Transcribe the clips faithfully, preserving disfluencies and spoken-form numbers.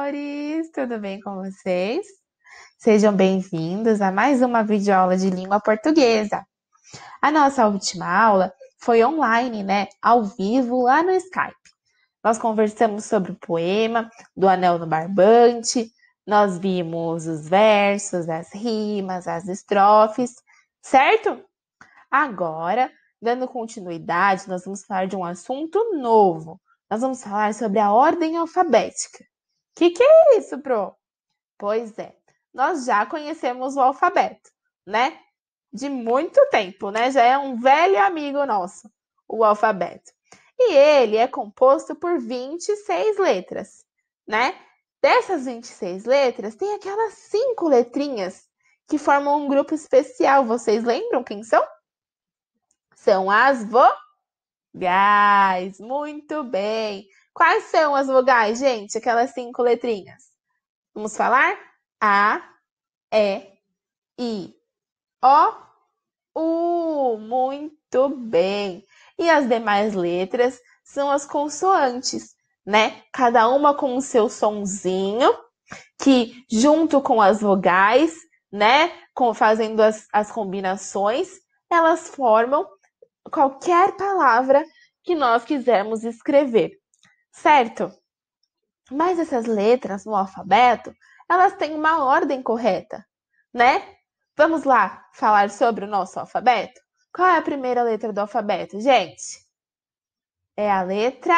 amores! Tudo bem com vocês? Sejam bem-vindos a mais uma videoaula de língua portuguesa. A nossa última aula foi online, né? Ao vivo, lá no Skype. Nós conversamos sobre o poema do Anel no Barbante, nós vimos os versos, as rimas, as estrofes, certo? Agora, dando continuidade, nós vamos falar de um assunto novo. Nós vamos falar sobre a ordem alfabética. O que, que é isso, Pro? Pois é, nós já conhecemos o alfabeto, né? De muito tempo, né? Já é um velho amigo nosso, o alfabeto. E ele é composto por vinte e seis letras, né? Dessas vinte e seis letras, tem aquelas cinco letrinhas que formam um grupo especial. Vocês lembram quem são? São as vogais. Muito bem. Quais são as vogais, gente? Aquelas cinco letrinhas. Vamos falar? A, E, I, O, U. Muito bem. E as demais letras são as consoantes, né? Cada uma com o seu sonzinho, que junto com as vogais, né? Com, fazendo as, as combinações, elas formam qualquer palavra que nós quisermos escrever, certo? Mas essas letras no alfabeto, elas têm uma ordem correta, né? Vamos lá falar sobre o nosso alfabeto? Qual é a primeira letra do alfabeto, gente? É a letra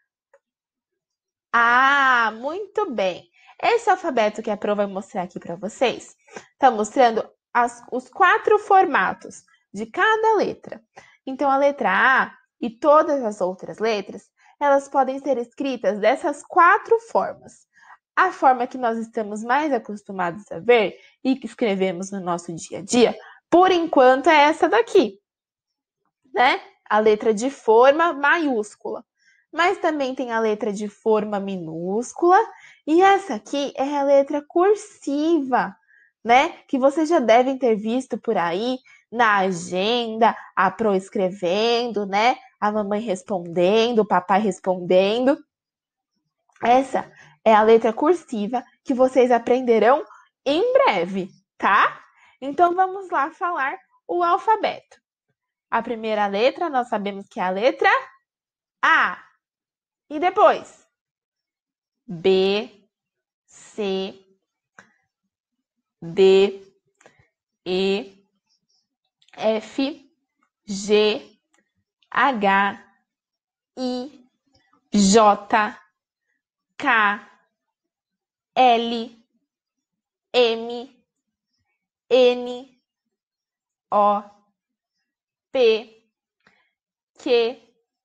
A. Muito bem. Esse alfabeto que a Pro vai mostrar aqui para vocês, está mostrando as, os quatro formatos de cada letra. Então, a letra A e todas as outras letras, elas podem ser escritas dessas quatro formas. A forma que nós estamos mais acostumados a ver e que escrevemos no nosso dia a dia, por enquanto, é essa daqui, né? A letra de forma maiúscula. Mas também tem a letra de forma minúscula e essa aqui é a letra cursiva, né? Que vocês já devem ter visto por aí na agenda, a Pro escrevendo, né? A mamãe respondendo, o papai respondendo. Essa é a letra cursiva que vocês aprenderão em breve, tá? Então, vamos lá falar o alfabeto. A primeira letra, nós sabemos que é a letra A. E depois? B, C, D, E, F, G, H, I, J, K, L, M, N, O, P, Q,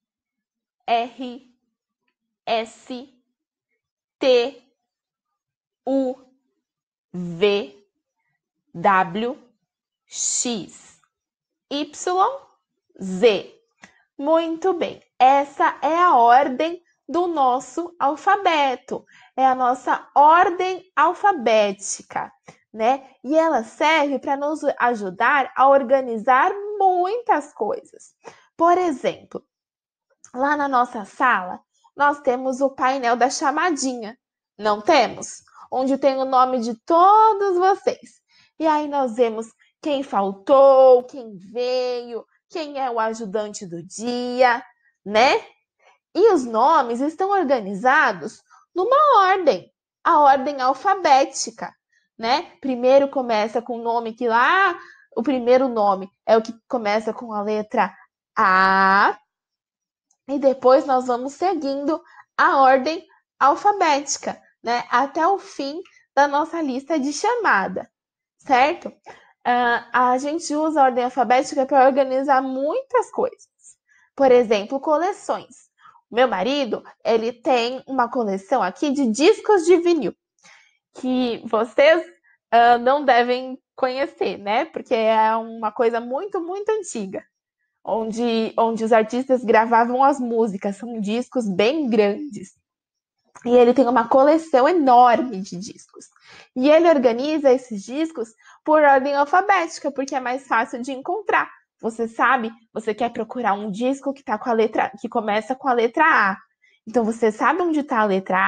R, S, T, U, V, W, X, Y, Z. Muito bem. Essa é a ordem do nosso alfabeto. É a nossa ordem alfabética, né? E ela serve para nos ajudar a organizar muitas coisas. Por exemplo, lá na nossa sala, nós temos o painel da chamadinha, não temos? Onde tem o nome de todos vocês. E aí nós vemos quem faltou, quem veio, quem é o ajudante do dia, né? E os nomes estão organizados numa ordem, a ordem alfabética, né? Primeiro começa com o nome que lá, o primeiro nome é o que começa com a letra A, e depois nós vamos seguindo a ordem alfabética, né? Até o fim da nossa lista de chamada, certo? Uh, a gente usa a ordem alfabética para organizar muitas coisas. Por exemplo, coleções. Meu marido, ele tem uma coleção aqui de discos de vinil, que vocês uh, não devem conhecer, né? Porque é uma coisa muito, muito antiga. Onde, onde os artistas gravavam as músicas, são discos bem grandes. E ele tem uma coleção enorme de discos. E ele organiza esses discos por ordem alfabética, porque é mais fácil de encontrar. Você sabe, você quer procurar um disco que, tá com a letra, que começa com a letra A. Então, você sabe onde está a letra A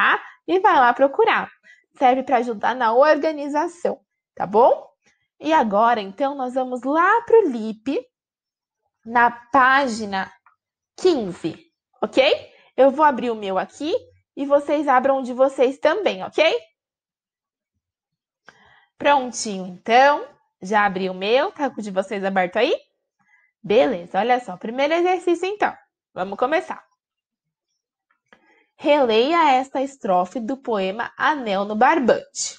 e vai lá procurar. Serve para ajudar na organização, tá bom? E agora, então, nós vamos lá para o L I P, na página quinze, ok? Eu vou abrir o meu aqui e vocês abram o de vocês também, ok? Prontinho, então. Já abri o meu, tá com o de vocês aberto aí? Beleza, olha só. Primeiro exercício, então. Vamos começar. Releia esta estrofe do poema Anel no Barbante.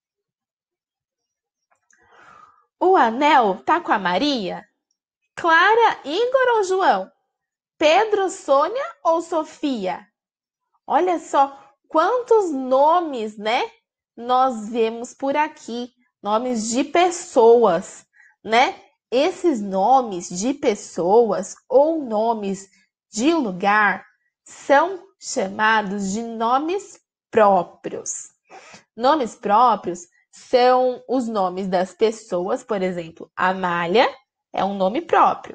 O anel tá com a Maria? Clara, Igor ou João? Pedro, Sônia ou Sofia? Olha só quantos nomes, né? Nós vemos por aqui, nomes de pessoas, né? Esses nomes de pessoas ou nomes de lugar são chamados de nomes próprios. Nomes próprios são os nomes das pessoas, por exemplo, Amália é um nome próprio.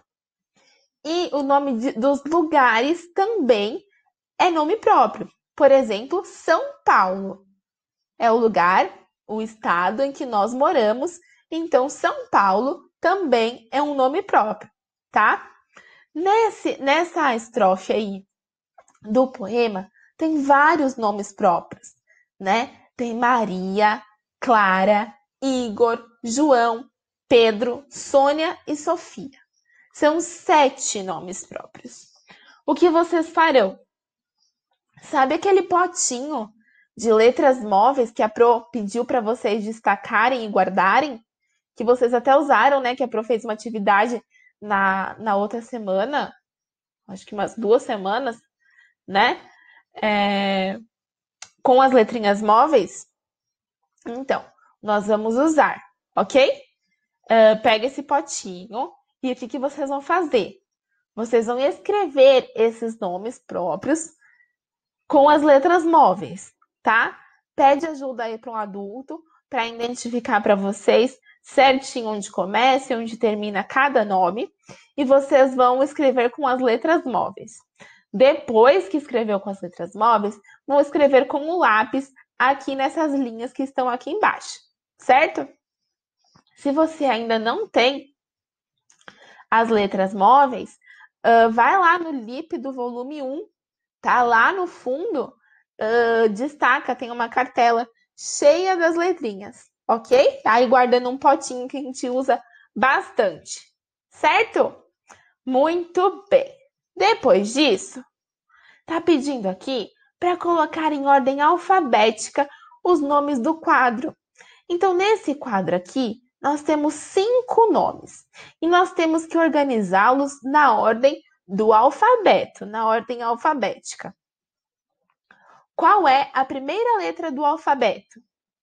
E o nome de, dos lugares também é nome próprio. Por exemplo, São Paulo é o lugar, o estado em que nós moramos. Então, São Paulo também é um nome próprio, tá? Nesse, nessa estrofe aí do poema, tem vários nomes próprios, né? Tem Maria, Clara, Igor, João, Pedro, Sônia e Sofia. São sete nomes próprios. O que vocês farão? Sabe aquele potinho de letras móveis que a Pro pediu para vocês destacarem e guardarem? Que vocês até usaram, né? Que a Pro fez uma atividade na, na outra semana, acho que umas duas semanas, né? É, com as letrinhas móveis. Então, nós vamos usar, ok? Uh, pega esse potinho e o que, que vocês vão fazer? Vocês vão escrever esses nomes próprios com as letras móveis, tá? Pede ajuda aí para um adulto para identificar para vocês certinho onde começa e onde termina cada nome. E vocês vão escrever com as letras móveis. Depois que escreveu com as letras móveis, vão escrever com o lápis aqui nessas linhas que estão aqui embaixo, certo? Se você ainda não tem as letras móveis, uh, vai lá no L I P do volume um, tá? Lá no fundo, uh, destaca, tem uma cartela cheia das letrinhas, ok? Aí guardando um potinho que a gente usa bastante, certo? Muito bem. Depois disso, tá pedindo aqui para colocar em ordem alfabética os nomes do quadro. Então, nesse quadro aqui, nós temos cinco nomes e nós temos que organizá-los na ordem do alfabeto, na ordem alfabética. Qual é a primeira letra do alfabeto?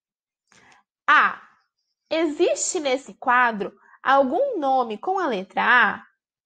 A. Existe nesse quadro algum nome com a letra A?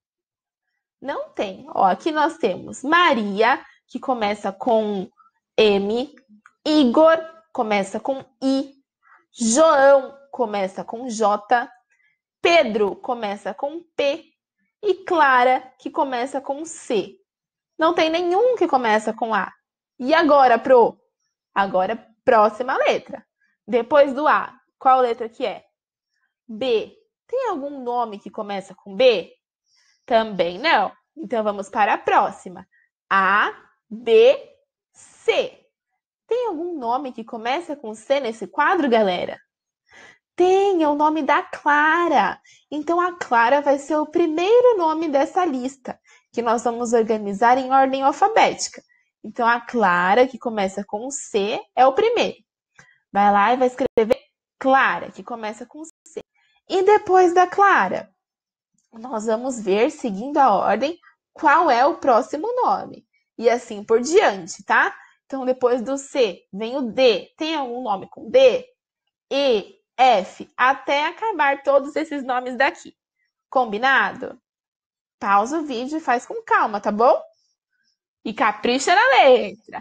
Não tem. Ó, aqui nós temos Maria, que começa com M, Igor começa com I, João começa com J, Pedro começa com P e Clara, que começa com C. Não tem nenhum que começa com A. E agora, Pro? Agora, próxima letra. Depois do A, qual letra que é? B. Tem algum nome que começa com B? Também não. Então, vamos para a próxima. A, B, C. Tem algum nome que começa com C nesse quadro, galera? Tem, é o nome da Clara. Então, a Clara vai ser o primeiro nome dessa lista, que nós vamos organizar em ordem alfabética. Então, a Clara, que começa com C, é o primeiro. Vai lá e vai escrever Clara, que começa com C. E depois da Clara, nós vamos ver, seguindo a ordem, qual é o próximo nome. E assim por diante, tá? Então, depois do C, vem o D. Tem algum nome com D? E, F, até acabar todos esses nomes daqui. Combinado? Pausa o vídeo e faz com calma, tá bom? E capricha na letra.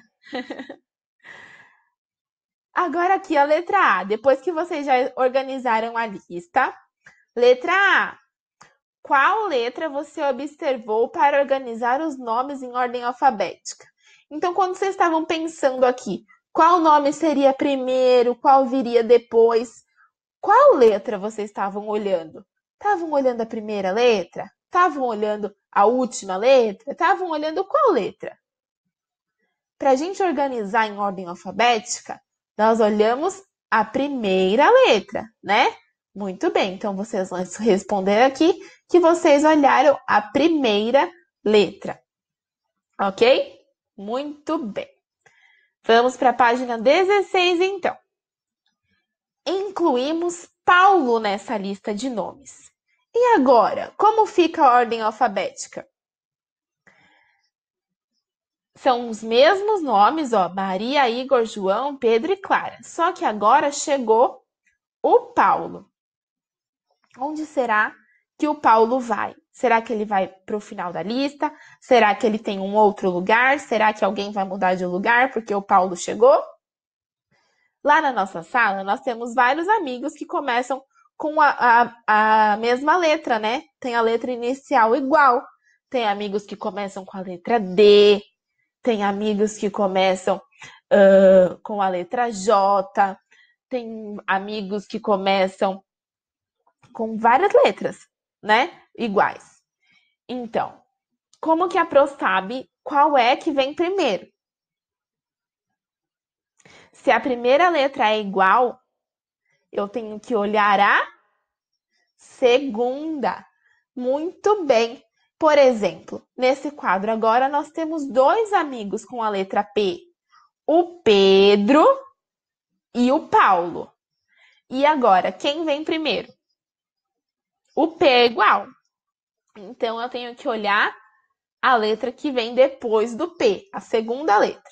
Agora aqui a letra A. Depois que vocês já organizaram a lista. Letra A. Qual letra você observou para organizar os nomes em ordem alfabética? Então, quando vocês estavam pensando aqui, Qual nome seria primeiro? Qual viria depois? Qual letra vocês estavam olhando? Estavam olhando a primeira letra? Estavam olhando a última letra? Estavam olhando qual letra? Para a gente organizar em ordem alfabética, nós olhamos a primeira letra, né? Muito bem, então vocês vão responder aqui que vocês olharam a primeira letra, ok? Muito bem. Vamos para a página dezesseis, então. Incluímos Paulo nessa lista de nomes. E agora, como fica a ordem alfabética? São os mesmos nomes, ó, Maria, Igor, João, Pedro e Clara. Só que agora chegou o Paulo. Onde será que o Paulo vai? Será que ele vai para o final da lista? Será que ele tem um outro lugar? Será que alguém vai mudar de lugar porque o Paulo chegou? Lá na nossa sala, nós temos vários amigos que começam com a, a, a mesma letra, né? Tem a letra inicial igual. Tem amigos que começam com a letra D. Tem amigos que começam uh, com a letra J. Tem amigos que começam com várias letras, né? Iguais. Então, como que a Pro sabe qual é que vem primeiro? Se a primeira letra é igual, eu tenho que olhar a segunda. Muito bem. Por exemplo, nesse quadro agora nós temos dois amigos com a letra P. O Pedro e o Paulo. E agora, quem vem primeiro? O P é igual. Então, eu tenho que olhar a letra que vem depois do P, a segunda letra.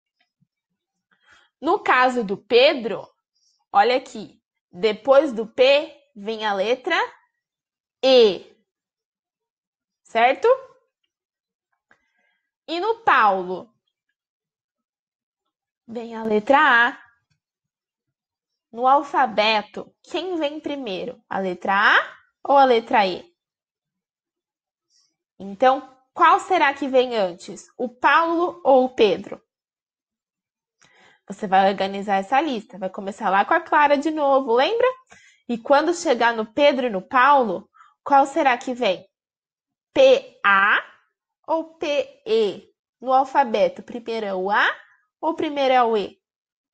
No caso do Pedro, olha aqui, depois do P vem a letra E, certo? E no Paulo, vem a letra A. No alfabeto, quem vem primeiro? A letra A ou a letra E? Então, qual será que vem antes? O Paulo ou o Pedro? Você vai organizar essa lista. Vai começar lá com a Clara de novo, lembra? E quando chegar no Pedro e no Paulo, qual será que vem? P A ou P E? No alfabeto, primeiro é o A ou primeiro é o E?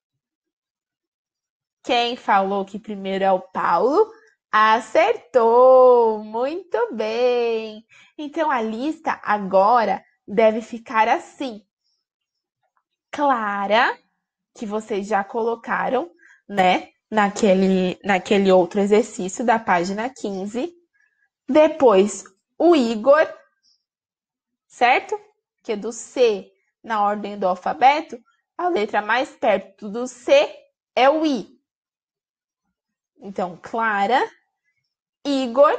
Quem falou que primeiro é o Paulo? Acertou! Muito bem! Então, a lista agora deve ficar assim. Clara, que vocês já colocaram, né? Naquele, naquele outro exercício da página quinze. Depois, o Igor, certo? Que do C, na ordem do alfabeto, a letra mais perto do C é o I. Então, Clara, Igor,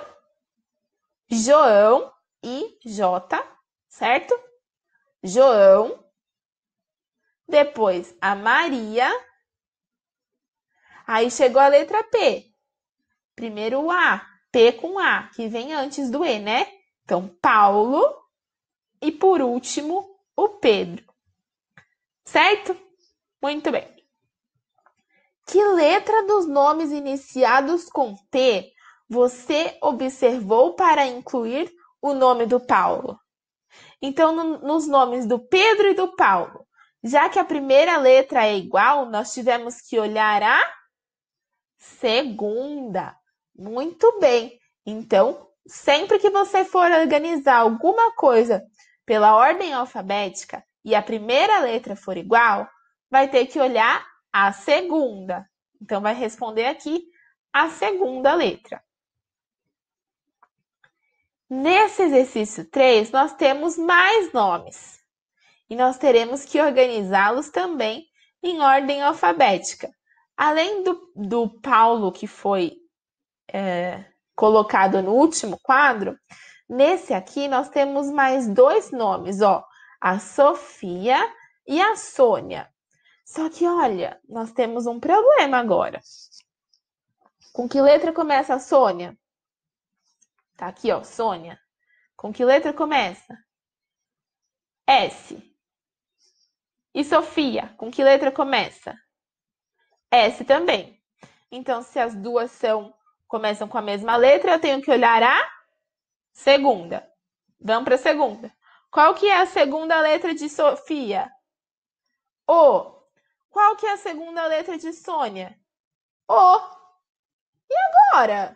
João e J, certo? João. Depois, a Maria. Aí chegou a letra P. Primeiro o A, P com A, que vem antes do E, né? Então, Paulo. E por último, o Pedro. Certo? Muito bem. Que letra dos nomes iniciados com P você observou para incluir o nome do Paulo? Então, no, nos nomes do Pedro e do Paulo, já que a primeira letra é igual, nós tivemos que olhar a segunda. Muito bem. Então, sempre que você for organizar alguma coisa pela ordem alfabética e a primeira letra for igual, vai ter que olhar a segunda. Então, vai responder aqui a segunda letra. Nesse exercício três, nós temos mais nomes. E nós teremos que organizá-los também em ordem alfabética. Além do, do Paulo, que foi é, colocado no último quadro, nesse aqui nós temos mais dois nomes, ó, a Sofia e a Sônia. Só que, olha, nós temos um problema agora. Com que letra começa a Sônia? Tá aqui, ó, Sônia. Com que letra começa? S. E Sofia, com que letra começa? S também. Então, se as duas são, começam com a mesma letra, eu tenho que olhar a segunda. Vamos para a segunda. Qual que é a segunda letra de Sofia? O. Qual que é a segunda letra de Sônia? O. E agora?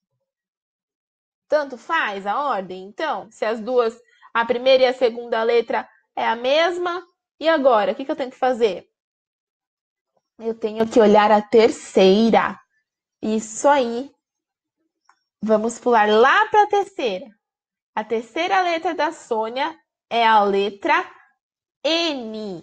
Tanto faz a ordem, então? Se as duas, a primeira e a segunda letra é a mesma, e agora? O que, que eu tenho que fazer? Eu tenho que olhar a terceira. Isso aí. Vamos pular lá para a terceira. A terceira letra da Sônia é a letra N.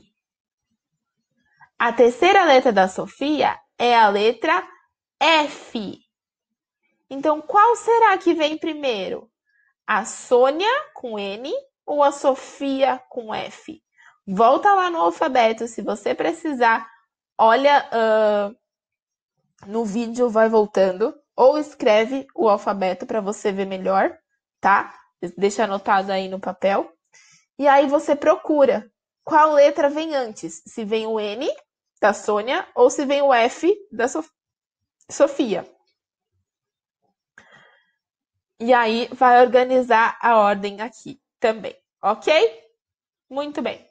A terceira letra da Sofia é a letra F. Então, qual será que vem primeiro? A Sônia com N ou a Sofia com F? Volta lá no alfabeto, se você precisar. Olha uh, no vídeo, vai voltando. Ou escreve o alfabeto para você ver melhor, tá? Deixa anotado aí no papel. E aí você procura qual letra vem antes. Se vem o N da Sônia ou se vem o F da Sof- Sofia. E aí vai organizar a ordem aqui também, ok? Muito bem.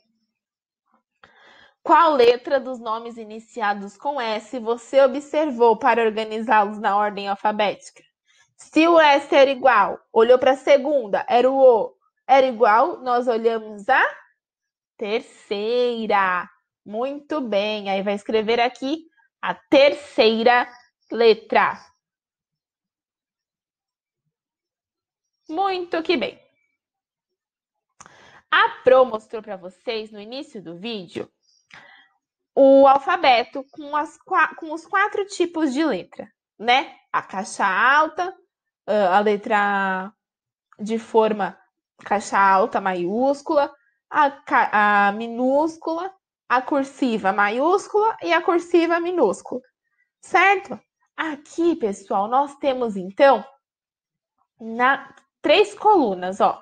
Qual letra dos nomes iniciados com S você observou para organizá-los na ordem alfabética? Se o S era igual, olhou para a segunda, era o O, era igual, nós olhamos a terceira. Muito bem. Aí vai escrever aqui a terceira letra. Muito que bem. A Pro mostrou para vocês no início do vídeo o alfabeto com, as, com os quatro tipos de letra, né? A caixa alta, a letra de forma caixa alta maiúscula, a, a minúscula, a cursiva maiúscula e a cursiva minúscula, certo? Aqui, pessoal, nós temos, então, na, três colunas, ó.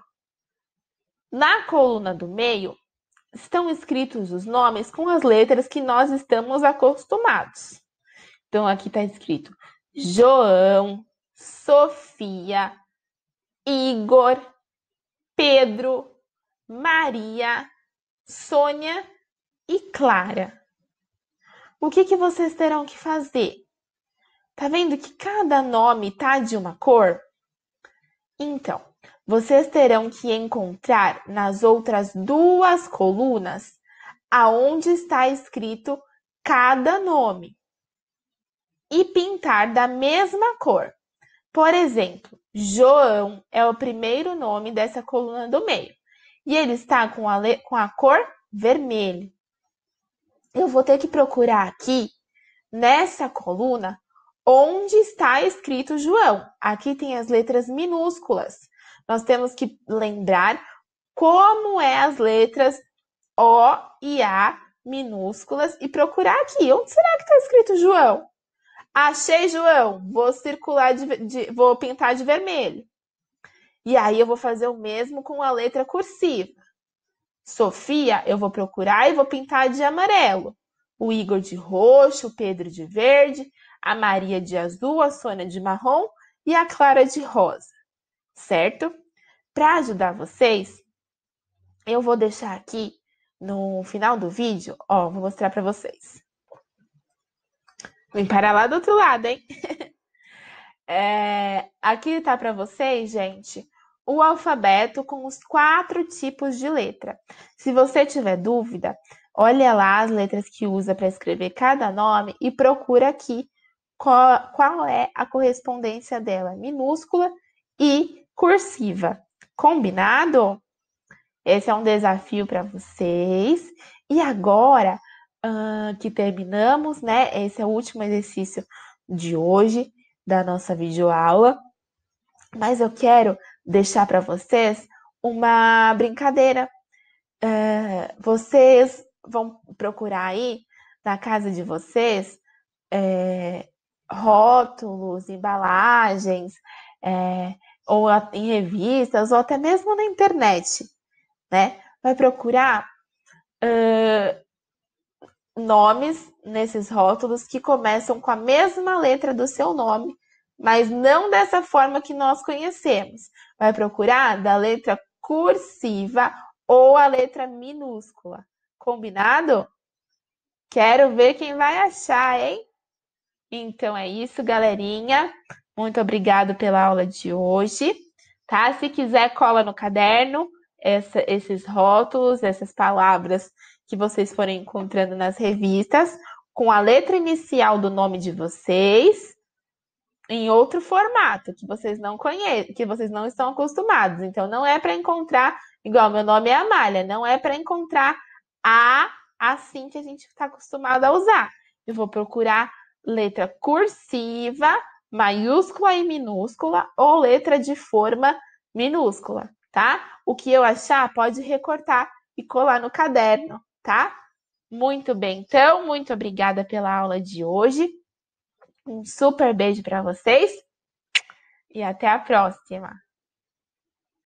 Na coluna do meio, estão escritos os nomes com as letras que nós estamos acostumados. Então, aqui está escrito João, Sofia, Igor, Pedro, Maria, Sônia e Clara. O que, que vocês terão que fazer? Tá vendo que cada nome tá de uma cor? Então, vocês terão que encontrar nas outras duas colunas aonde está escrito cada nome e pintar da mesma cor. Por exemplo, João é o primeiro nome dessa coluna do meio e ele está com a, com a cor vermelho. Eu vou ter que procurar aqui, nessa coluna, onde está escrito João. Aqui tem as letras minúsculas. Nós temos que lembrar como é as letras O e A minúsculas e procurar aqui. Onde será que está escrito João? Achei João. Vou circular, de, de, vou pintar de vermelho. E aí eu vou fazer o mesmo com a letra cursiva. Sofia, eu vou procurar e vou pintar de amarelo. O Igor de roxo, o Pedro de verde, a Maria de azul, a Sônia de marrom e a Clara de rosa, certo? Para ajudar vocês, eu vou deixar aqui no final do vídeo, ó, vou mostrar para vocês. Vem para lá do outro lado, hein? É, aqui tá para vocês, gente, o alfabeto com os quatro tipos de letra. Se você tiver dúvida, olha lá as letras que usa para escrever cada nome e procura aqui qual, qual é a correspondência dela, minúscula e cursiva. Combinado? Esse é um desafio para vocês. E agora uh, que terminamos, né? Esse é o último exercício de hoje da nossa videoaula. Mas eu quero deixar para vocês uma brincadeira. Uh, vocês vão procurar aí na casa de vocês é, rótulos, embalagens, é, ou em revistas, ou até mesmo na internet, né? Vai procurar uh, nomes nesses rótulos que começam com a mesma letra do seu nome, mas não dessa forma que nós conhecemos. Vai procurar da letra cursiva ou a letra minúscula. Combinado? Quero ver quem vai achar, hein? Então é isso, galerinha. Muito obrigado pela aula de hoje, tá? Se quiser, cola no caderno essa, esses rótulos, essas palavras que vocês forem encontrando nas revistas, com a letra inicial do nome de vocês, em outro formato que vocês não conhecem, que vocês não estão acostumados. Então, não é para encontrar, igual meu nome é Amália, não é para encontrar A assim que a gente está acostumado a usar. Eu vou procurar letra cursiva, maiúscula e minúscula, ou letra de forma minúscula, tá? O que eu achar, pode recortar e colar no caderno, tá? Muito bem, então, muito obrigada pela aula de hoje. Um super beijo para vocês e até a próxima!